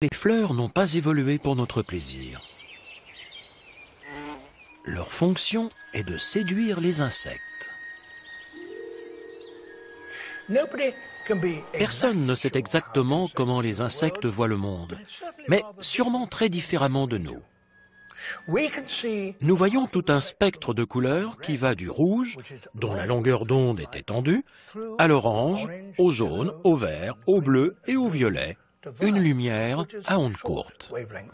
Les fleurs n'ont pas évolué pour notre plaisir. Leur fonction est de séduire les insectes. Personne ne sait exactement comment les insectes voient le monde, mais sûrement très différemment de nous. Nous voyons tout un spectre de couleurs qui va du rouge, dont la longueur d'onde est étendue, à l'orange, au jaune, au vert, au bleu et au violet, une lumière à onde courte.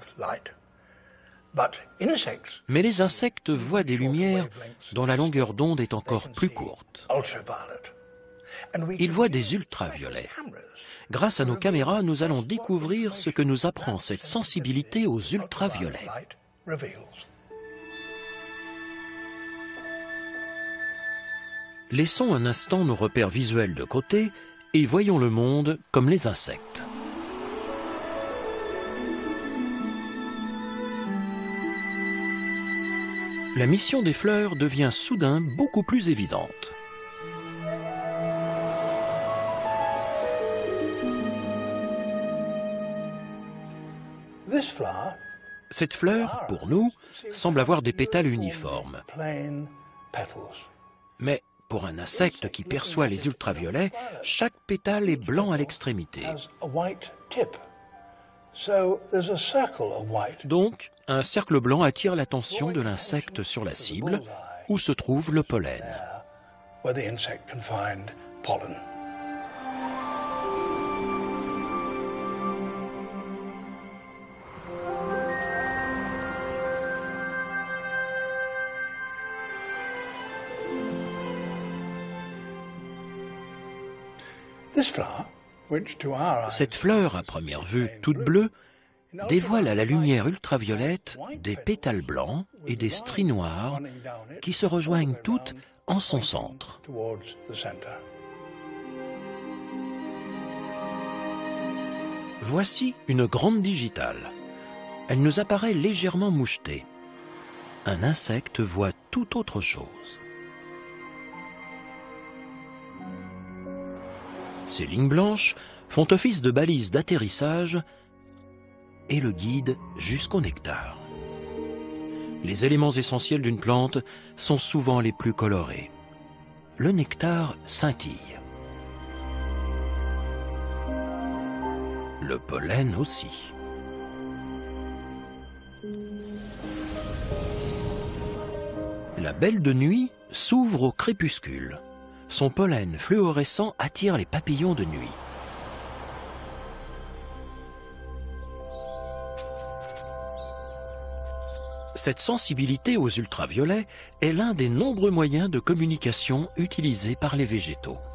Mais les insectes voient des lumières dont la longueur d'onde est encore plus courte. Ils voient des ultraviolets. Grâce à nos caméras, nous allons découvrir ce que nous apprend cette sensibilité aux ultraviolets. Laissons un instant nos repères visuels de côté et voyons le monde comme les insectes. La mission des fleurs devient soudain beaucoup plus évidente. Cette fleur, pour nous, semble avoir des pétales uniformes. Mais pour un insecte qui perçoit les ultraviolets, chaque pétale est blanc à l'extrémité. Donc, un cercle blanc attire l'attention de l'insecte sur la cible, où se trouve le pollen. Cette fleur, à première vue toute bleue, dévoile à la lumière ultraviolette des pétales blancs et des stries noires qui se rejoignent toutes en son centre. Voici une grande digitale. Elle nous apparaît légèrement mouchetée. Un insecte voit tout autre chose. Ces lignes blanches font office de balises d'atterrissage et le guident jusqu'au nectar. Les éléments essentiels d'une plante sont souvent les plus colorés. Le nectar scintille. Le pollen aussi. La belle de nuit s'ouvre au crépuscule. Son pollen fluorescent attire les papillons de nuit. Cette sensibilité aux ultraviolets est l'un des nombreux moyens de communication utilisés par les végétaux.